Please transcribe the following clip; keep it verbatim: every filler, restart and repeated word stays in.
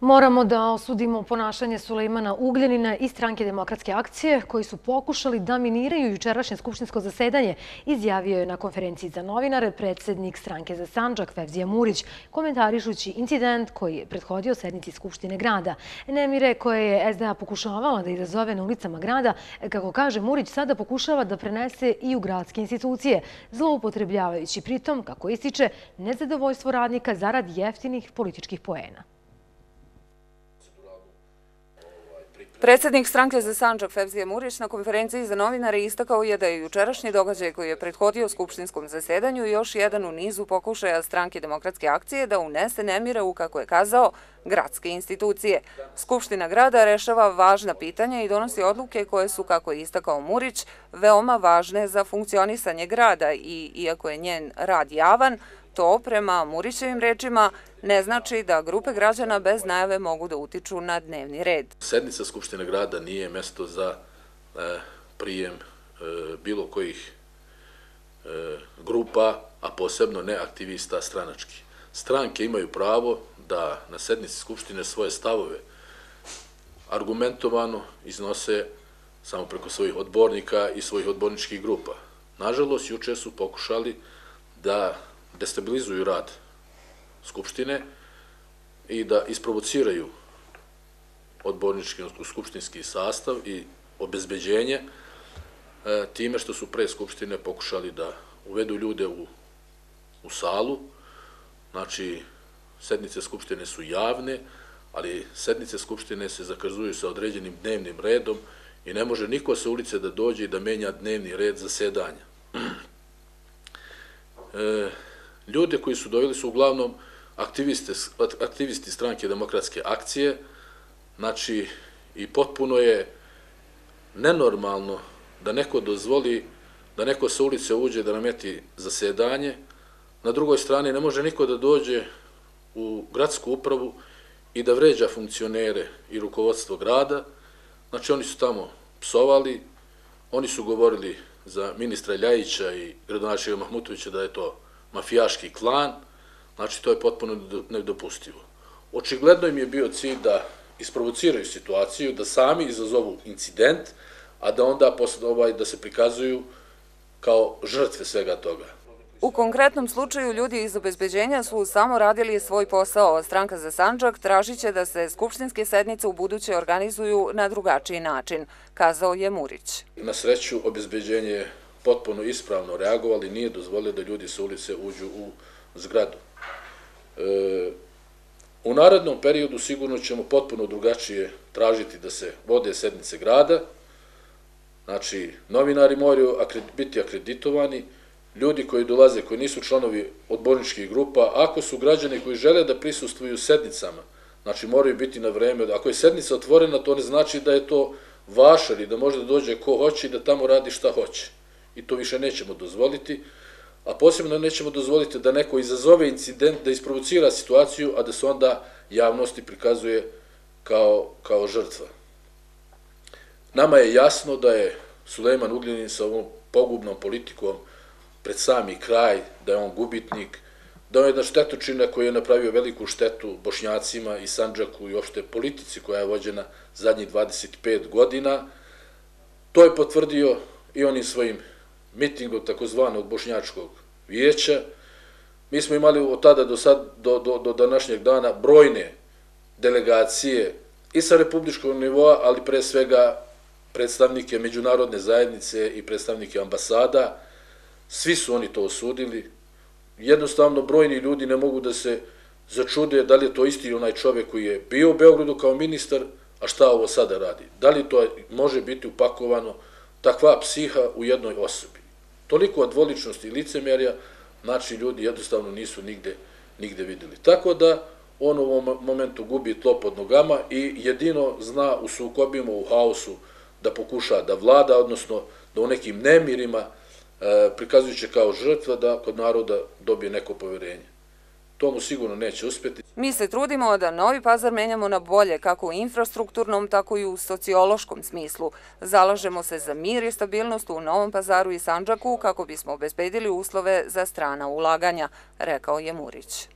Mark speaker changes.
Speaker 1: Moramo da osudimo ponašanje Sulejmana Ugljanina i Stranke demokratske akcije, koji su pokušali da miniraju jučerašnje skupštinsko zasedanje, izjavio je na konferenciji za novinare predsjednik Stranke za Sandžak Fevzija Murić, komentarišući incident koji je prethodio sednici Skupštine grada. Nemire koje je es de a pokušavala da izazove na ulicama grada, kako kaže Murić, sada pokušava da prenese i u gradske institucije, zloupotrebljavajući pritom, kako ističe, nezadovoljstvo radnika zarad jeftinih političkih poena.
Speaker 2: Predsjednik Stranke za Sandžak Fevzija Murić na konferenciji za novinare istakao je da je jučerašnji događaj koji je prethodio skupštinskom zasedanju još jedan u nizu pokušaja Stranke demokratske akcije da unese nemire u, kako je kazao, gradske institucije. Skupština grada rešava važna pitanja i donosi odluke koje su, kako je istakao Murić, veoma važne za funkcionisanje grada i, iako je njen rad javan, to, prema Murićevim rečima, ne znači da grupe građana bez najave mogu da utiču na dnevni red.
Speaker 3: Sednica Skupštine grada nije mesto za e, prijem e, bilo kojih e, grupa, a posebno ne aktivista stranački. Stranke imaju pravo da na sednici Skupštine svoje stavove argumentovano iznose samo preko svojih odbornika i svojih odborničkih grupa. Nažalost, juče su pokušali da destabilizuju rad Skupštine i da isprovociraju odbornički, skupštinski sastav i obezbeđenje time što su pre Skupštine pokušali da uvedu ljude u, u salu. Znači, sednice Skupštine su javne, ali sednice Skupštine se zakazuju sa određenim dnevnim redom i ne može niko sa ulice da dođe i da menja dnevni red zasedanja. E, Ljude koji su doveli su uglavnom aktivisti Stranke demokratske akcije, znači i potpuno je nenormalno da neko dozvoli da neko sa ulice uđe da nameti zasedanje, na drugoj strani ne može niko da dođe u gradsku upravu i da vređa funkcionere i rukovodstvo grada, znači oni su tamo psovali, oni su govorili za ministra Ljajića i gradonačelnika Mahmutovića da je to mafijaški klan, znači to je potpuno nedopustivo. Očigledno im je bio cilj da isprovociraju situaciju, da sami izazovu incident, a da onda posle ovaj da se prikazuju kao žrtve svega toga.
Speaker 2: U konkretnom slučaju ljudi iz obezbeđenja su samo radili svoj posao, a Stranka za Sandžak tražit će da se skupštinske sednice u buduće organizuju na drugačiji način, kazao je Murić.
Speaker 3: Na sreću, obezbeđenje je potpuno ispravno reagovali, nije dozvolio da ljudi sa ulice uđu u zgradu. E, u narednom periodu sigurno ćemo potpuno drugačije tražiti da se vode sednice grada, znači novinari moraju biti akreditovani, ljudi koji dolaze, koji nisu članovi odborničkih grupa, ako su građani koji žele da prisustvuju sednicama, znači moraju biti na vreme, ako je sednica otvorena, to ne znači da je to vašar i da može da dođe ko hoće i da tamo radi šta hoće. I to više nećemo dozvoliti, a posebno nećemo dozvoliti da neko izazove incident, da isprovocira situaciju, a da se onda javnosti prikazuje kao, kao žrtva. Nama je jasno da je Sulejman Ugljanin sa ovom pogubnom politikom pred sami kraj, da je on gubitnik, da je jedna štetočina koja je napravio veliku štetu Bošnjacima i Sandžaku i uopšte politici koja je vođena zadnjih dvadeset pet godina. To je potvrdio i onim svojim mitingom takozvanog Bošnjačkog vijeća. Mi smo imali od tada do, sad, do, do, do današnjeg dana brojne delegacije i sa republičkog nivoa, ali pre svega predstavnike međunarodne zajednice i predstavnike ambasada. Svi su oni to osudili. Jednostavno, brojni ljudi ne mogu da se začude da li je to isti onaj čovjek koji je bio u Beogradu kao ministar, a šta ovo sada radi. Da li to može biti upakovano takva psiha u jednoj osobi. Toliko od dvoličnosti i licemerja, znači ljudi jednostavno nisu nigde, nigde videli. Tako da on u ovom momentu gubi tlo pod nogama i jedino zna u sukobima, u haosu da pokuša da vlada, odnosno da u nekim nemirima, prikazujući kao žrtva, da kod naroda dobije neko poverenje. To mu sigurno neće uspjeti.
Speaker 2: Mi se trudimo da Novi Pazar menjamo na bolje, kako u infrastrukturnom, tako i u sociološkom smislu. Zalažemo se za mir i stabilnost u Novom Pazaru i Sandžaku kako bismo obezbedili uslove za strana ulaganja, rekao je Murić.